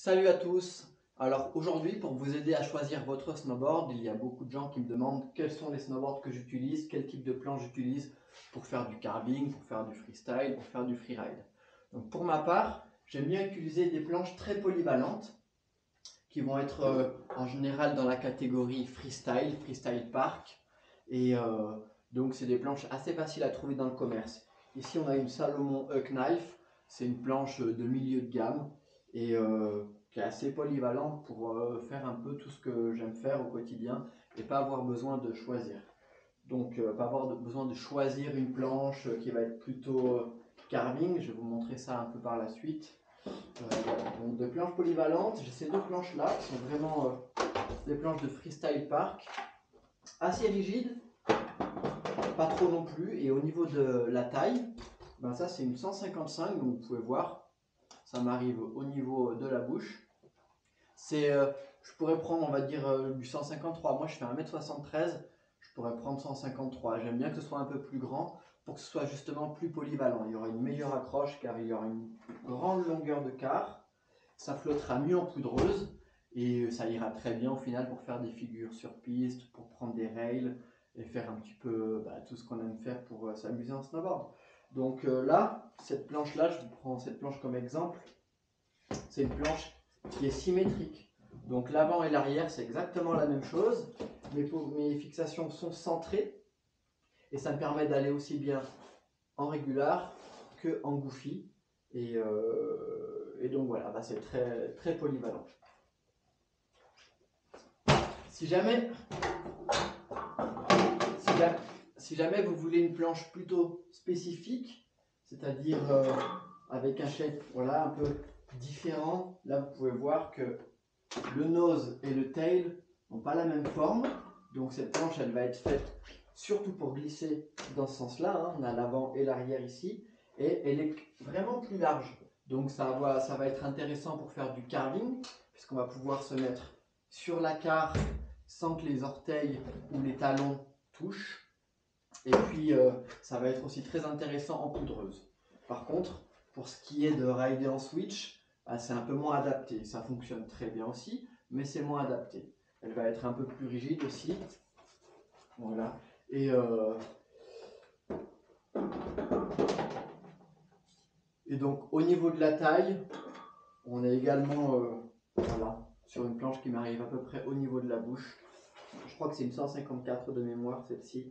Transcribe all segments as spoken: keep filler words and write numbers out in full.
Salut à tous! Alors aujourd'hui, pour vous aider à choisir votre snowboard, il y a beaucoup de gens qui me demandent quels sont les snowboards que j'utilise, quel type de planche j'utilise pour faire du carving, pour faire du freestyle, pour faire du freeride. Donc pour ma part, j'aime bien utiliser des planches très polyvalentes qui vont être euh, en général dans la catégorie freestyle, freestyle park. Et euh, donc c'est des planches assez faciles à trouver dans le commerce. Ici on a une Salomon Huck Knife, c'est une planche de milieu de gamme et euh, qui est assez polyvalente pour euh, faire un peu tout ce que j'aime faire au quotidien et pas avoir besoin de choisir. Donc euh, pas avoir de, besoin de choisir une planche qui va être plutôt euh, carving, je vais vous montrer ça un peu par la suite. Euh, donc de planches polyvalentes, j'ai ces deux planches là qui sont vraiment euh, des planches de freestyle park, assez rigides, pas trop non plus, et au niveau de la taille, ben ça c'est une cent cinquante-cinq, donc vous pouvez voir, ça m'arrive au niveau de la bouche. C'est, euh, je pourrais prendre on va dire euh, du cent cinquante-trois, moi je fais un mètre soixante-treize, je pourrais prendre cent cinquante-trois, j'aime bien que ce soit un peu plus grand pour que ce soit justement plus polyvalent, il y aura une meilleure accroche car il y aura une grande longueur de quart, ça flottera mieux en poudreuse et ça ira très bien au final pour faire des figures sur piste, pour prendre des rails et faire un petit peu bah, tout ce qu'on aime faire pour euh, s'amuser en snowboard. Donc euh, là, cette planche là, je vous prends cette planche comme exemple, c'est une planche qui est symétrique. Donc l'avant et l'arrière c'est exactement la même chose, mes, mes fixations sont centrées et ça me permet d'aller aussi bien en régular que en goofy et, euh, et donc voilà, bah, c'est très, très polyvalent. Si jamais, si jamais, si jamais vous voulez une planche plutôt spécifique, c'est-à-dire euh, avec un shape voilà, un peu différent, là vous pouvez voir que le nose et le tail n'ont pas la même forme, donc cette planche elle va être faite surtout pour glisser dans ce sens-là, hein. On a l'avant et l'arrière ici, et elle est vraiment plus large, donc ça va, ça va être intéressant pour faire du carving, puisqu'on va pouvoir se mettre sur la carre sans que les orteils ou les talons touchent, et puis euh, ça va être aussi très intéressant en poudreuse. Par contre, pour ce qui est de rider en switch, bah, c'est un peu moins adapté, ça fonctionne très bien aussi, mais c'est moins adapté. Elle va être un peu plus rigide aussi. Voilà. Et, euh, et donc au niveau de la taille, on est également euh, voilà, sur une planche qui m'arrive à peu près au niveau de la bouche. Je crois que c'est une cent cinquante-quatre de mémoire celle-ci.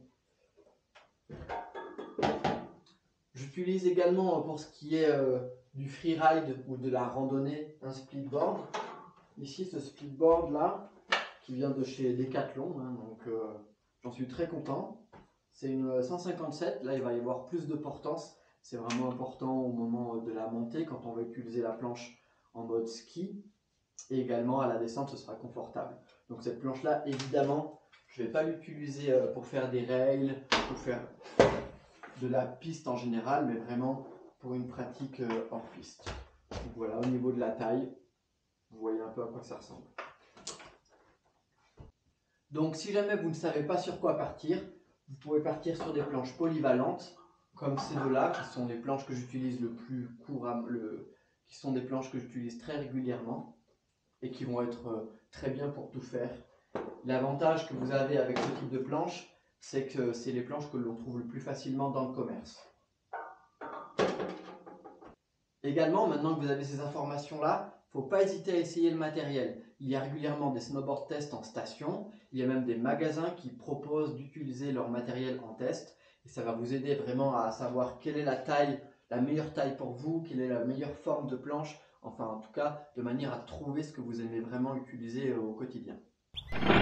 J'utilise également pour ce qui est euh, du freeride ou de la randonnée un splitboard. Ici ce splitboard là, qui vient de chez Decathlon, hein, donc euh, j'en suis très content. C'est une cent cinquante-sept, là il va y avoir plus de portance, c'est vraiment important au moment de la montée quand on va utiliser la planche en mode ski, et également à la descente ce sera confortable. Donc cette planche là évidemment je ne vais pas l'utiliser pour faire des rails, pour faire de la piste en général, mais vraiment pour une pratique hors piste. Donc voilà, au niveau de la taille, vous voyez un peu à quoi ça ressemble. Donc si jamais vous ne savez pas sur quoi partir, vous pouvez partir sur des planches polyvalentes, comme ces deux-là, qui sont les planches que j'utilise le plus couramment, le, qui sont des planches que j'utilise très régulièrement, et qui vont être très bien pour tout faire. L'avantage que vous avez avec ce type de planche, c'est que c'est les planches que l'on trouve le plus facilement dans le commerce. Également, maintenant que vous avez ces informations-là, il ne faut pas hésiter à essayer le matériel. Il y a régulièrement des snowboard tests en station, il y a même des magasins qui proposent d'utiliser leur matériel en test, et ça va vous aider vraiment à savoir quelle est la taille, la meilleure taille pour vous, quelle est la meilleure forme de planche, enfin en tout cas de manière à trouver ce que vous aimez vraiment utiliser au quotidien.